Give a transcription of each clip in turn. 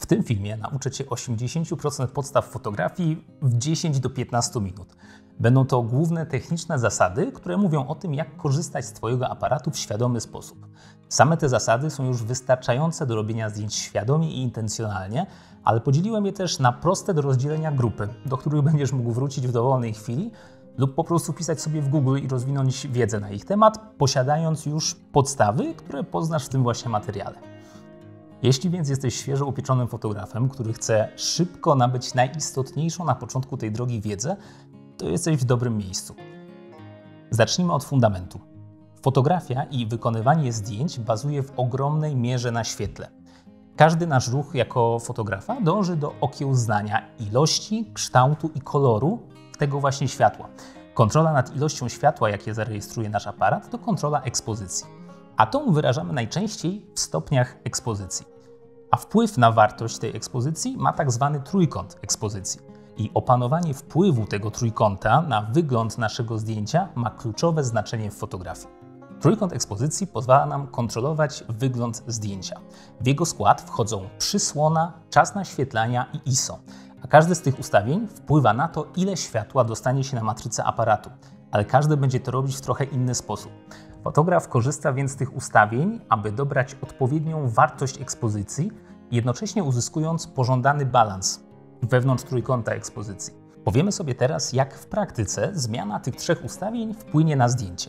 W tym filmie nauczę Cię 80% podstaw fotografii w 10 do 15 minut. Będą to główne techniczne zasady, które mówią o tym, jak korzystać z Twojego aparatu w świadomy sposób. Same te zasady są już wystarczające do robienia zdjęć świadomie i intencjonalnie, ale podzieliłem je też na proste do rozdzielenia grupy, do których będziesz mógł wrócić w dowolnej chwili lub po prostu wpisać sobie w Google i rozwinąć wiedzę na ich temat, posiadając już podstawy, które poznasz w tym właśnie materiale. Jeśli więc jesteś świeżo upieczonym fotografem, który chce szybko nabyć najistotniejszą na początku tej drogi wiedzę, to jesteś w dobrym miejscu. Zacznijmy od fundamentu. Fotografia i wykonywanie zdjęć bazuje w ogromnej mierze na świetle. Każdy nasz ruch jako fotografa dąży do okiełznania ilości, kształtu i koloru tego właśnie światła. Kontrola nad ilością światła, jakie zarejestruje nasz aparat, to kontrola ekspozycji. A tą wyrażamy najczęściej w stopniach ekspozycji. A wpływ na wartość tej ekspozycji ma tak zwany trójkąt ekspozycji. I opanowanie wpływu tego trójkąta na wygląd naszego zdjęcia ma kluczowe znaczenie w fotografii. Trójkąt ekspozycji pozwala nam kontrolować wygląd zdjęcia. W jego skład wchodzą przysłona, czas naświetlania i ISO. A każde z tych ustawień wpływa na to, ile światła dostanie się na matrycę aparatu. Ale każdy będzie to robić w trochę inny sposób. Fotograf korzysta więc z tych ustawień, aby dobrać odpowiednią wartość ekspozycji, jednocześnie uzyskując pożądany balans wewnątrz trójkąta ekspozycji. Powiemy sobie teraz, jak w praktyce zmiana tych trzech ustawień wpłynie na zdjęcie.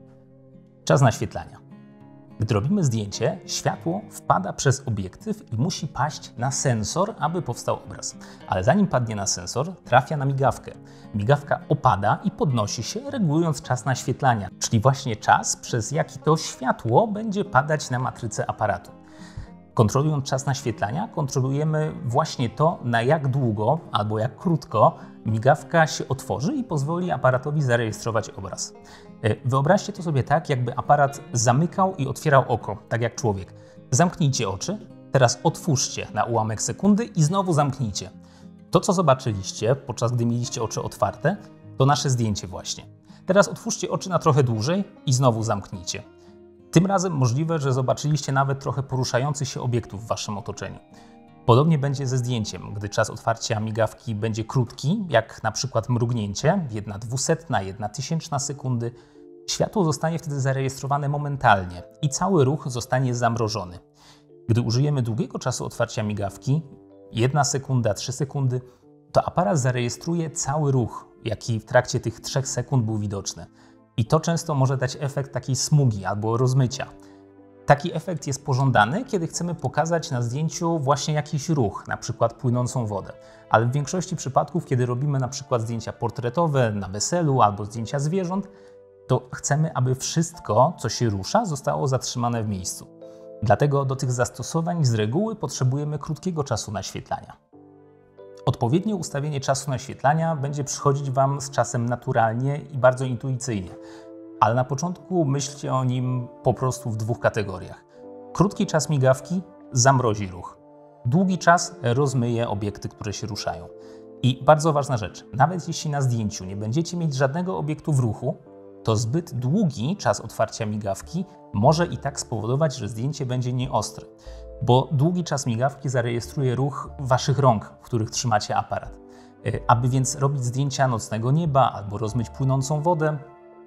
Czas naświetlania. Gdy robimy zdjęcie, światło wpada przez obiektyw i musi paść na sensor, aby powstał obraz. Ale zanim padnie na sensor, trafia na migawkę. Migawka opada i podnosi się, regulując czas naświetlania, czyli właśnie czas, przez jaki to światło będzie padać na matrycę aparatu. Kontrolując czas naświetlania, kontrolujemy właśnie to, na jak długo albo jak krótko migawka się otworzy i pozwoli aparatowi zarejestrować obraz. Wyobraźcie to sobie tak, jakby aparat zamykał i otwierał oko, tak jak człowiek. Zamknijcie oczy, teraz otwórzcie na ułamek sekundy i znowu zamknijcie. To, co zobaczyliście, podczas gdy mieliście oczy otwarte, to nasze zdjęcie właśnie. Teraz otwórzcie oczy na trochę dłużej i znowu zamknijcie. Tym razem możliwe, że zobaczyliście nawet trochę poruszający się obiektów w waszym otoczeniu. Podobnie będzie ze zdjęciem, gdy czas otwarcia migawki będzie krótki, jak na przykład mrugnięcie, 1/200, 1/1000 sekundy. Światło zostanie wtedy zarejestrowane momentalnie i cały ruch zostanie zamrożony. Gdy użyjemy długiego czasu otwarcia migawki, 1 sekunda, 3 sekundy, to aparat zarejestruje cały ruch, jaki w trakcie tych 3 sekund był widoczny. I to często może dać efekt takiej smugi albo rozmycia. Taki efekt jest pożądany, kiedy chcemy pokazać na zdjęciu właśnie jakiś ruch, na przykład płynącą wodę. Ale w większości przypadków, kiedy robimy na przykład zdjęcia portretowe na weselu albo zdjęcia zwierząt, to chcemy, aby wszystko, co się rusza, zostało zatrzymane w miejscu. Dlatego do tych zastosowań z reguły potrzebujemy krótkiego czasu naświetlania. Odpowiednie ustawienie czasu naświetlania będzie przychodzić Wam z czasem naturalnie i bardzo intuicyjnie. Ale na początku myślcie o nim po prostu w dwóch kategoriach. Krótki czas migawki zamrozi ruch. Długi czas rozmyje obiekty, które się ruszają. I bardzo ważna rzecz, nawet jeśli na zdjęciu nie będziecie mieć żadnego obiektu w ruchu, to zbyt długi czas otwarcia migawki może i tak spowodować, że zdjęcie będzie nieostre. Bo długi czas migawki zarejestruje ruch waszych rąk, w których trzymacie aparat. Aby więc robić zdjęcia nocnego nieba albo rozmyć płynącą wodę,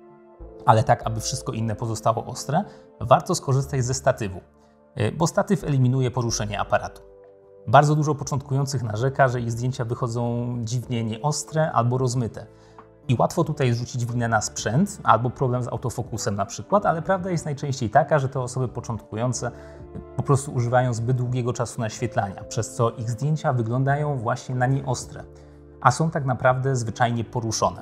ale tak, aby wszystko inne pozostało ostre, warto skorzystać ze statywu, bo statyw eliminuje poruszenie aparatu. Bardzo dużo początkujących narzeka, że ich zdjęcia wychodzą dziwnie nieostre albo rozmyte. I łatwo tutaj zrzucić winę na sprzęt albo problem z autofokusem na przykład, ale prawda jest najczęściej taka, że te osoby początkujące po prostu używają zbyt długiego czasu naświetlania, przez co ich zdjęcia wyglądają właśnie na nieostre, a są tak naprawdę zwyczajnie poruszone.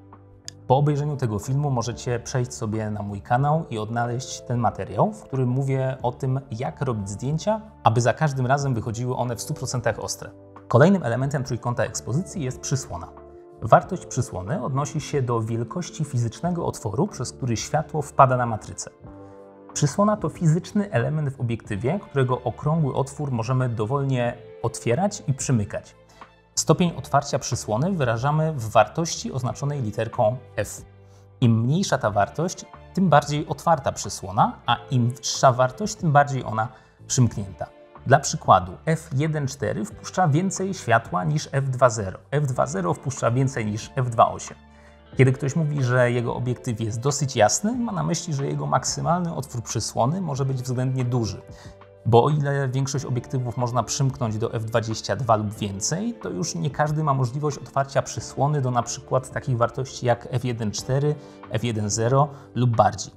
Po obejrzeniu tego filmu możecie przejść sobie na mój kanał i odnaleźć ten materiał, w którym mówię o tym, jak robić zdjęcia, aby za każdym razem wychodziły one w 100% ostre. Kolejnym elementem trójkąta ekspozycji jest przysłona. Wartość przysłony odnosi się do wielkości fizycznego otworu, przez który światło wpada na matrycę. Przysłona to fizyczny element w obiektywie, którego okrągły otwór możemy dowolnie otwierać i przymykać. Stopień otwarcia przysłony wyrażamy w wartości oznaczonej literką F. Im mniejsza ta wartość, tym bardziej otwarta przysłona, a im wyższa wartość, tym bardziej ona przymknięta. Dla przykładu, f1.4 wpuszcza więcej światła niż f2.0. f2.0 wpuszcza więcej niż f2.8. Kiedy ktoś mówi, że jego obiektyw jest dosyć jasny, ma na myśli, że jego maksymalny otwór przysłony może być względnie duży. Bo o ile większość obiektywów można przymknąć do f22 lub więcej, to już nie każdy ma możliwość otwarcia przysłony do np. takich wartości jak f1.4, f1.0 lub bardziej.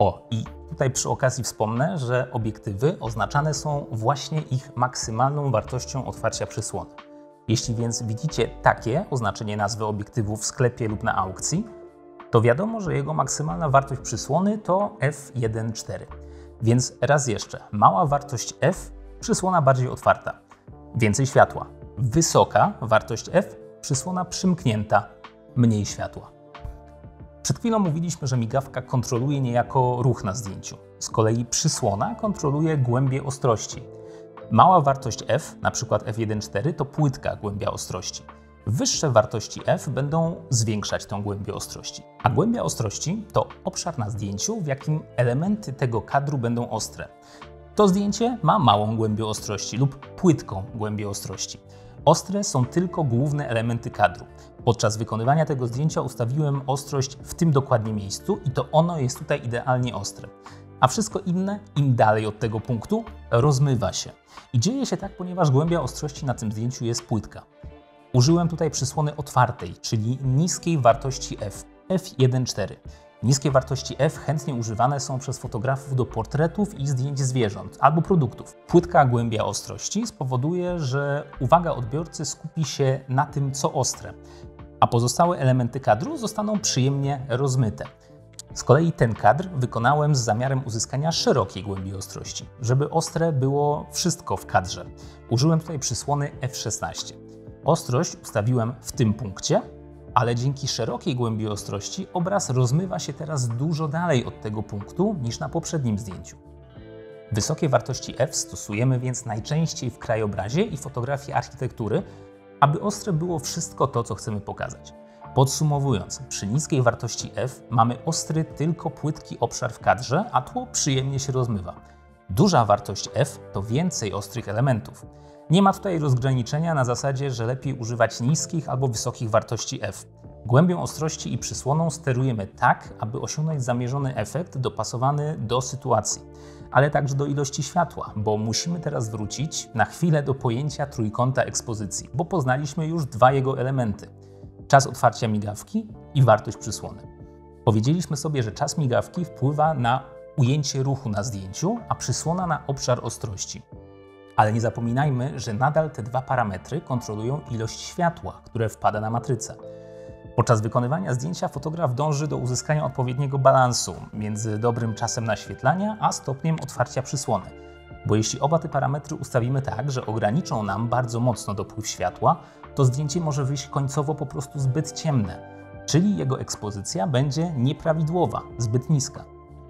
I tutaj przy okazji wspomnę, że obiektywy oznaczane są właśnie ich maksymalną wartością otwarcia przysłony. Jeśli więc widzicie takie oznaczenie nazwy obiektywu w sklepie lub na aukcji, to wiadomo, że jego maksymalna wartość przysłony to f1.4. Więc raz jeszcze, mała wartość f, przysłona bardziej otwarta, więcej światła. Wysoka wartość f, przysłona przymknięta, mniej światła. Przed chwilą mówiliśmy, że migawka kontroluje niejako ruch na zdjęciu. Z kolei przysłona kontroluje głębię ostrości. Mała wartość f, np. f1.4, to płytka głębia ostrości. Wyższe wartości f będą zwiększać tę głębię ostrości. A głębia ostrości to obszar na zdjęciu, w jakim elementy tego kadru będą ostre. To zdjęcie ma małą głębię ostrości lub płytką głębię ostrości. Ostre są tylko główne elementy kadru. Podczas wykonywania tego zdjęcia ustawiłem ostrość w tym dokładnie miejscu i to ono jest tutaj idealnie ostre. A wszystko inne, im dalej od tego punktu, rozmywa się. I dzieje się tak, ponieważ głębia ostrości na tym zdjęciu jest płytka. Użyłem tutaj przysłony otwartej, czyli niskiej wartości f, f1.4. Niskie wartości f chętnie używane są przez fotografów do portretów i zdjęć zwierząt albo produktów. Płytka głębia ostrości spowoduje, że uwaga odbiorcy skupi się na tym, co ostre, a pozostałe elementy kadru zostaną przyjemnie rozmyte. Z kolei ten kadr wykonałem z zamiarem uzyskania szerokiej głębi ostrości, żeby ostre było wszystko w kadrze. Użyłem tutaj przysłony f16. Ostrość ustawiłem w tym punkcie, ale dzięki szerokiej głębi ostrości obraz rozmywa się teraz dużo dalej od tego punktu niż na poprzednim zdjęciu. Wysokie wartości f stosujemy więc najczęściej w krajobrazie i fotografii architektury, aby ostre było wszystko to, co chcemy pokazać. Podsumowując, przy niskiej wartości f mamy ostry tylko płytki obszar w kadrze, a tło przyjemnie się rozmywa. Duża wartość f to więcej ostrych elementów. Nie ma tutaj rozgraniczenia na zasadzie, że lepiej używać niskich albo wysokich wartości f. Głębią ostrości i przysłoną sterujemy tak, aby osiągnąć zamierzony efekt dopasowany do sytuacji, ale także do ilości światła, bo musimy teraz wrócić na chwilę do pojęcia trójkąta ekspozycji, bo poznaliśmy już dwa jego elementy: czas otwarcia migawki i wartość przysłony. Powiedzieliśmy sobie, że czas migawki wpływa na ujęcie ruchu na zdjęciu, a przysłona na obszar ostrości. Ale nie zapominajmy, że nadal te dwa parametry kontrolują ilość światła, które wpada na matrycę. Podczas wykonywania zdjęcia fotograf dąży do uzyskania odpowiedniego balansu między dobrym czasem naświetlania a stopniem otwarcia przysłony. Bo jeśli oba te parametry ustawimy tak, że ograniczą nam bardzo mocno dopływ światła, to zdjęcie może wyjść końcowo po prostu zbyt ciemne, czyli jego ekspozycja będzie nieprawidłowa, zbyt niska.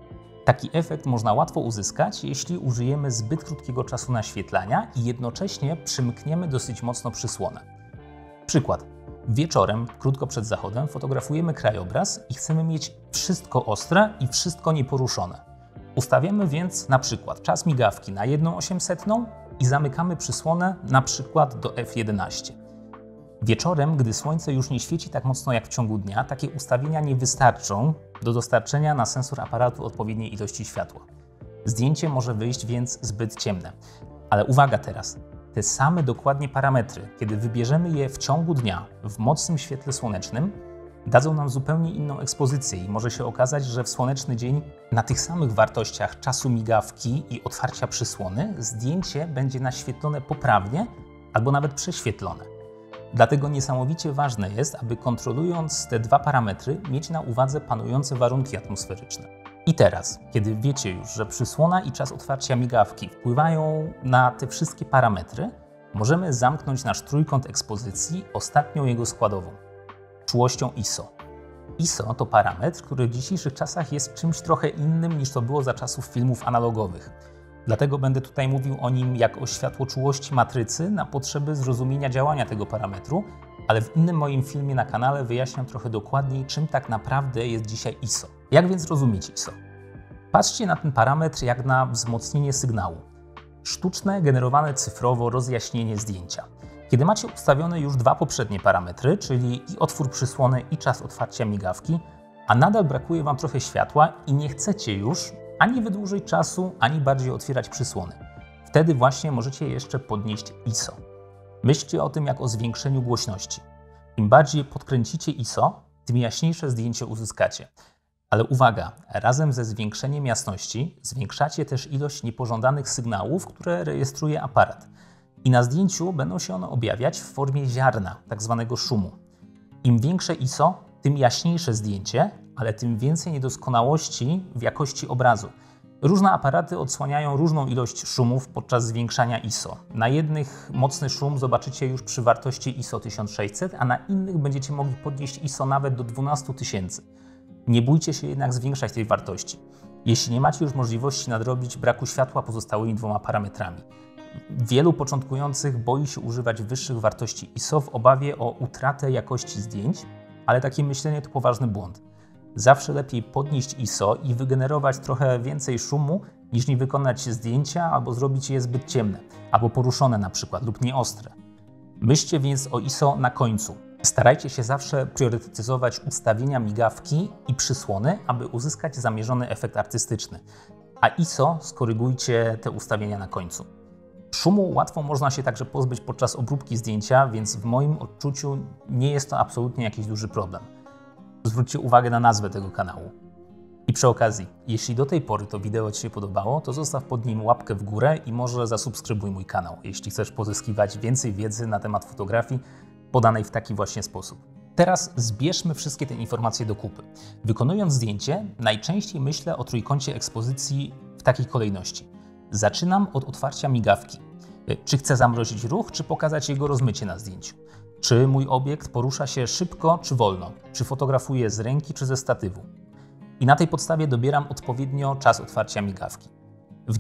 Taki efekt można łatwo uzyskać, jeśli użyjemy zbyt krótkiego czasu naświetlania i jednocześnie przymkniemy dosyć mocno przysłonę. Przykład. Wieczorem, krótko przed zachodem, fotografujemy krajobraz i chcemy mieć wszystko ostre i wszystko nieporuszone. Ustawiamy więc na przykład czas migawki na 1/800 i zamykamy przysłonę na przykład do f11. Wieczorem, gdy słońce już nie świeci tak mocno jak w ciągu dnia, takie ustawienia nie wystarczą do dostarczenia na sensor aparatu odpowiedniej ilości światła. Zdjęcie może wyjść więc zbyt ciemne. Ale uwaga teraz, te same dokładnie parametry, kiedy wybierzemy je w ciągu dnia w mocnym świetle słonecznym, dadzą nam zupełnie inną ekspozycję i może się okazać, że w słoneczny dzień na tych samych wartościach czasu migawki i otwarcia przysłony zdjęcie będzie naświetlone poprawnie albo nawet prześwietlone. Dlatego niesamowicie ważne jest, aby kontrolując te dwa parametry mieć na uwadze panujące warunki atmosferyczne. I teraz, kiedy wiecie już, że przysłona i czas otwarcia migawki wpływają na te wszystkie parametry, możemy zamknąć nasz trójkąt ekspozycji ostatnią jego składową – czułością ISO. ISO to parametr, który w dzisiejszych czasach jest czymś trochę innym niż to było za czasów filmów analogowych. Dlatego będę tutaj mówił o nim jak o światłoczułości matrycy na potrzeby zrozumienia działania tego parametru, ale w innym moim filmie na kanale wyjaśniam trochę dokładniej, czym tak naprawdę jest dzisiaj ISO. Jak więc rozumieć ISO? Patrzcie na ten parametr jak na wzmocnienie sygnału. Sztuczne, generowane cyfrowo rozjaśnienie zdjęcia. Kiedy macie ustawione już dwa poprzednie parametry, czyli i otwór przysłony i czas otwarcia migawki, a nadal brakuje Wam trochę światła i nie chcecie już ani wydłużyć czasu, ani bardziej otwierać przysłony. Wtedy właśnie możecie jeszcze podnieść ISO. Myślcie o tym jak o zwiększeniu głośności. Im bardziej podkręcicie ISO, tym jaśniejsze zdjęcie uzyskacie. Ale uwaga, razem ze zwiększeniem jasności zwiększacie też ilość niepożądanych sygnałów, które rejestruje aparat. I na zdjęciu będą się one objawiać w formie ziarna, tak zwanego szumu. Im większe ISO, tym jaśniejsze zdjęcie, ale tym więcej niedoskonałości w jakości obrazu. Różne aparaty odsłaniają różną ilość szumów podczas zwiększania ISO. Na jednych mocny szum zobaczycie już przy wartości ISO 1600, a na innych będziecie mogli podnieść ISO nawet do 12 000. Nie bójcie się jednak zwiększać tej wartości, jeśli nie macie już możliwości nadrobić braku światła pozostałymi dwoma parametrami. Wielu początkujących boi się używać wyższych wartości ISO w obawie o utratę jakości zdjęć, ale takie myślenie to poważny błąd. Zawsze lepiej podnieść ISO i wygenerować trochę więcej szumu, niż nie wykonać zdjęcia albo zrobić je zbyt ciemne, albo poruszone na przykład lub nieostre. Myślcie więc o ISO na końcu. Starajcie się zawsze priorytetyzować ustawienia migawki i przysłony, aby uzyskać zamierzony efekt artystyczny, a ISO skorygujcie te ustawienia na końcu. Szumu łatwo można się także pozbyć podczas obróbki zdjęcia, więc w moim odczuciu nie jest to absolutnie jakiś duży problem. Zwróćcie uwagę na nazwę tego kanału. I przy okazji, jeśli do tej pory to wideo Ci się podobało, to zostaw pod nim łapkę w górę i może zasubskrybuj mój kanał, jeśli chcesz pozyskiwać więcej wiedzy na temat fotografii podanej w taki właśnie sposób. Teraz zbierzmy wszystkie te informacje do kupy. Wykonując zdjęcie, najczęściej myślę o trójkącie ekspozycji w takiej kolejności. Zaczynam od otwarcia migawki. Czy chcę zamrozić ruch, czy pokazać jego rozmycie na zdjęciu? Czy mój obiekt porusza się szybko, czy wolno? Czy fotografuję z ręki, czy ze statywu? I na tej podstawie dobieram odpowiednio czas otwarcia migawki. W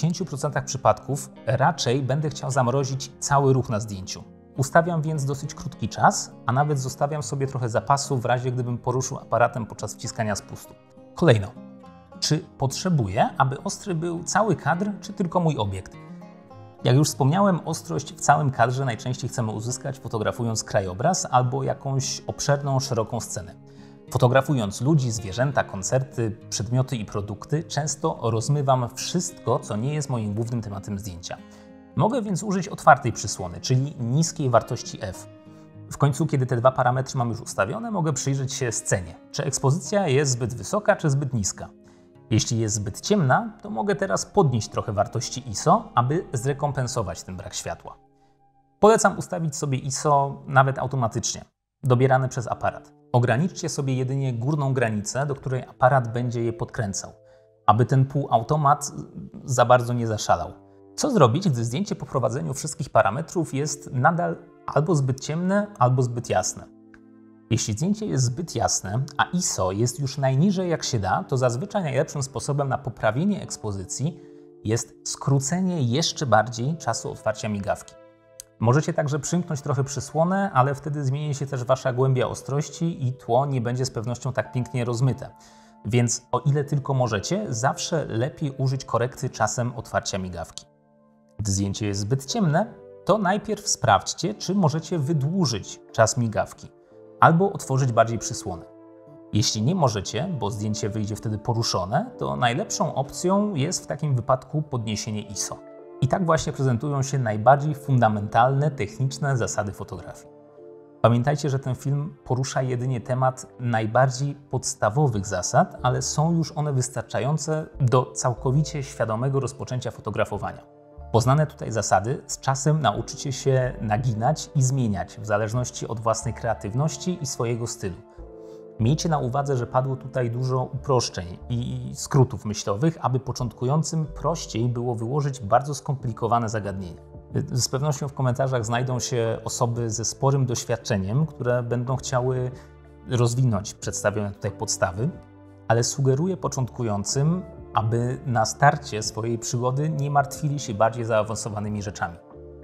90% przypadków raczej będę chciał zamrozić cały ruch na zdjęciu. Ustawiam więc dosyć krótki czas, a nawet zostawiam sobie trochę zapasu w razie gdybym poruszył aparatem podczas wciskania spustu. Kolejno. Czy potrzebuję, aby ostry był cały kadr, czy tylko mój obiekt? Jak już wspomniałem, ostrość w całym kadrze najczęściej chcemy uzyskać fotografując krajobraz albo jakąś obszerną, szeroką scenę. Fotografując ludzi, zwierzęta, koncerty, przedmioty i produkty, często rozmywam wszystko, co nie jest moim głównym tematem zdjęcia. Mogę więc użyć otwartej przysłony, czyli niskiej wartości f. W końcu, kiedy te dwa parametry mam już ustawione, mogę przyjrzeć się scenie. Czy ekspozycja jest zbyt wysoka, czy zbyt niska? Jeśli jest zbyt ciemna, to mogę teraz podnieść trochę wartości ISO, aby zrekompensować ten brak światła. Polecam ustawić sobie ISO nawet automatycznie, dobierane przez aparat. Ograniczcie sobie jedynie górną granicę, do której aparat będzie je podkręcał, aby ten półautomat za bardzo nie zaszalał. Co zrobić, gdy zdjęcie po wprowadzeniu wszystkich parametrów jest nadal albo zbyt ciemne, albo zbyt jasne? Jeśli zdjęcie jest zbyt jasne, a ISO jest już najniżej jak się da, to zazwyczaj najlepszym sposobem na poprawienie ekspozycji jest skrócenie jeszcze bardziej czasu otwarcia migawki. Możecie także przymknąć trochę przysłonę, ale wtedy zmieni się też Wasza głębia ostrości i tło nie będzie z pewnością tak pięknie rozmyte. Więc o ile tylko możecie, zawsze lepiej użyć korekty czasem otwarcia migawki. Gdy zdjęcie jest zbyt ciemne, to najpierw sprawdźcie, czy możecie wydłużyć czas migawki albo otworzyć bardziej przysłonę. Jeśli nie możecie, bo zdjęcie wyjdzie wtedy poruszone, to najlepszą opcją jest w takim wypadku podniesienie ISO. I tak właśnie prezentują się najbardziej fundamentalne, techniczne zasady fotografii. Pamiętajcie, że ten film porusza jedynie temat najbardziej podstawowych zasad, ale są już one wystarczające do całkowicie świadomego rozpoczęcia fotografowania. Poznane tutaj zasady z czasem nauczycie się naginać i zmieniać w zależności od własnej kreatywności i swojego stylu. Miejcie na uwadze, że padło tutaj dużo uproszczeń i skrótów myślowych, aby początkującym prościej było wyłożyć bardzo skomplikowane zagadnienia. Z pewnością w komentarzach znajdą się osoby ze sporym doświadczeniem, które będą chciały rozwinąć przedstawione tutaj podstawy, ale sugeruję początkującym, aby na starcie swojej przygody nie martwili się bardziej zaawansowanymi rzeczami.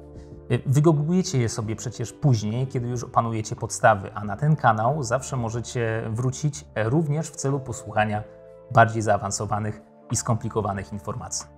Wygooglujecie je sobie przecież później, kiedy już opanujecie podstawy, a na ten kanał zawsze możecie wrócić również w celu posłuchania bardziej zaawansowanych i skomplikowanych informacji.